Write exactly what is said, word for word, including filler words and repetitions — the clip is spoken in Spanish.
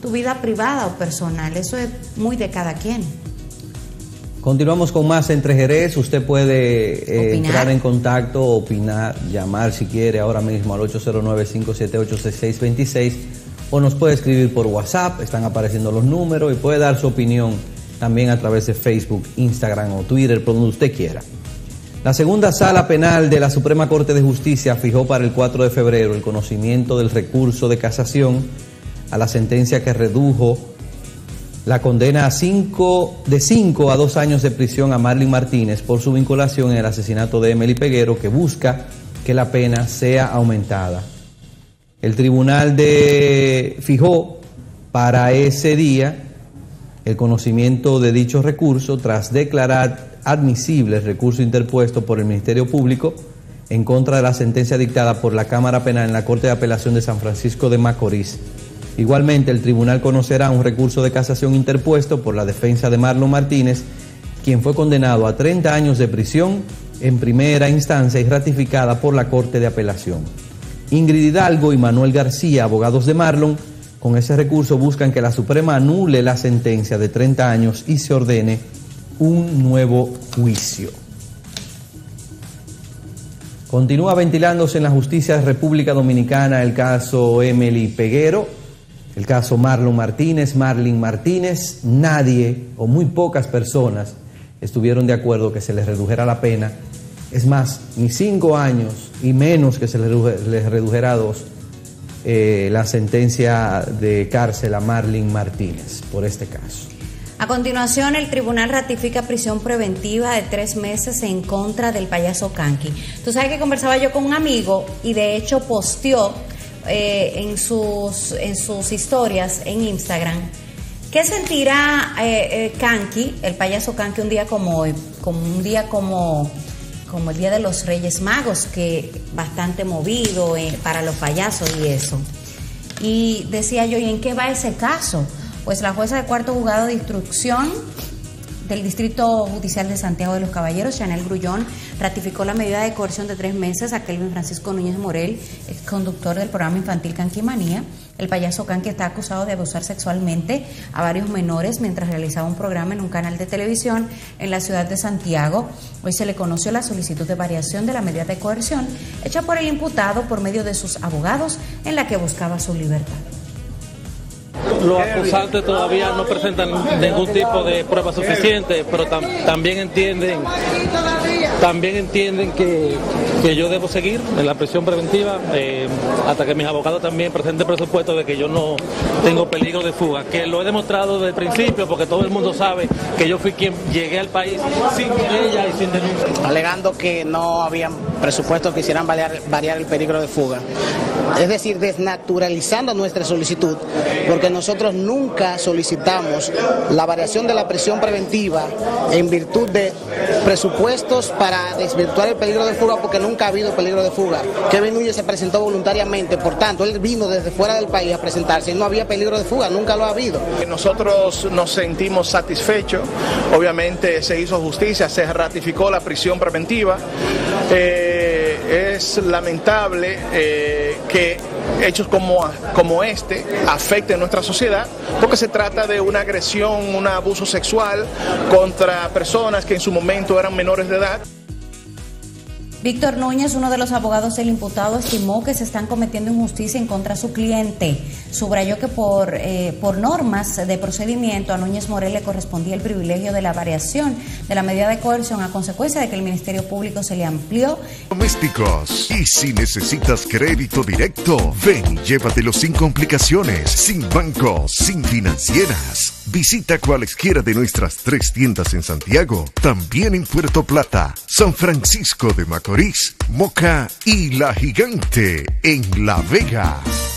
tu vida privada o personal. Eso es muy de cada quien. Continuamos con más Entre Jerez. Usted puede eh, entrar en contacto, opinar, llamar si quiere ahora mismo al ocho cero nueve, cinco siete ocho, seis seis dos seis o nos puede escribir por WhatsApp, están apareciendo los números, y puede dar su opinión también a través de Facebook, Instagram o Twitter, por donde usted quiera. La segunda sala penal de la Suprema Corte de Justicia fijó para el cuatro de febrero el conocimiento del recurso de casación a la sentencia que redujo la condena a cinco, de cinco a dos años de prisión a Marlin Martínez por su vinculación en el asesinato de Emely Peguero, que busca que la pena sea aumentada. El tribunal de, fijó para ese día el conocimiento de dicho recurso tras declarar admisible el recurso interpuesto por el Ministerio Público en contra de la sentencia dictada por la Cámara Penal en la Corte de Apelación de San Francisco de Macorís. Igualmente, el tribunal conocerá un recurso de casación interpuesto por la defensa de Marlon Martínez, quien fue condenado a treinta años de prisión en primera instancia y ratificada por la Corte de Apelación. Ingrid Hidalgo y Manuel García, abogados de Marlon, con ese recurso buscan que la Suprema anule la sentencia de treinta años y se ordene un nuevo juicio. Continúa ventilándose en la justicia de República Dominicana el caso Emely Peguero, el caso Marlon Martínez, Marlin Martínez. Nadie o muy pocas personas estuvieron de acuerdo que se les redujera la pena. Es más, ni cinco años y menos que se les redujera a dos eh, la sentencia de cárcel a Marlin Martínez por este caso. A continuación, el tribunal ratifica prisión preventiva de tres meses en contra del payaso Kanky. Tú sabes que conversaba yo con un amigo y de hecho posteó eh, en, sus, en sus historias en Instagram. ¿Qué sentirá eh, eh, Kanky, el payaso Kanky, un día como hoy, como un día como, como el Día de los Reyes Magos, que bastante movido eh, para los payasos y eso? Y decía yo, ¿y en qué va ese caso? Pues la jueza de cuarto juzgado de instrucción del Distrito Judicial de Santiago de los Caballeros, Chanel Grullón, ratificó la medida de coerción de tres meses a Kelvin Francisco Núñez Morel, ex conductor del programa infantil Kanky Manía. El payaso Kanky está acusado de abusar sexualmente a varios menores mientras realizaba un programa en un canal de televisión en la ciudad de Santiago. Hoy se le conoció la solicitud de variación de la medida de coerción hecha por el imputado por medio de sus abogados, en la que buscaba su libertad. Los acusantes todavía no presentan ningún tipo de prueba suficiente, pero tam también entienden también entienden que, que yo debo seguir en la prisión preventiva eh, hasta que mis abogados también presenten presupuesto de que yo no tengo peligro de fuga, que lo he demostrado desde el principio, porque todo el mundo sabe que yo fui quien llegué al país sin querella y sin denuncia. Alegando que no habían presupuestos que hicieran variar, variar el peligro de fuga. Es decir, desnaturalizando nuestra solicitud, porque nosotros nunca solicitamos la variación de la prisión preventiva en virtud de presupuestos para desvirtuar el peligro de fuga, porque nunca ha habido peligro de fuga. Kelvin Núñez se presentó voluntariamente, por tanto, él vino desde fuera del país a presentarse y no había peligro de fuga, nunca lo ha habido. Nosotros nos sentimos satisfechos, obviamente se hizo justicia, se ratificó la prisión preventiva. Eh, es lamentable eh, que hechos como, como este afecten nuestra sociedad, porque se trata de una agresión, un abuso sexual contra personas que en su momento eran menores de edad. Víctor Núñez, uno de los abogados del imputado, estimó que se están cometiendo injusticia en contra de su cliente. Subrayó que por, eh, por normas de procedimiento a Núñez Morel le correspondía el privilegio de la variación de la medida de coerción a consecuencia de que el Ministerio Público se le amplió. Domésticos. Y si necesitas crédito directo, ven y llévatelo sin complicaciones, sin bancos, sin financieras. Visita cualesquiera de nuestras tres tiendas en Santiago, también en Puerto Plata, San Francisco de Macorís, Moca y La Gigante en La Vega.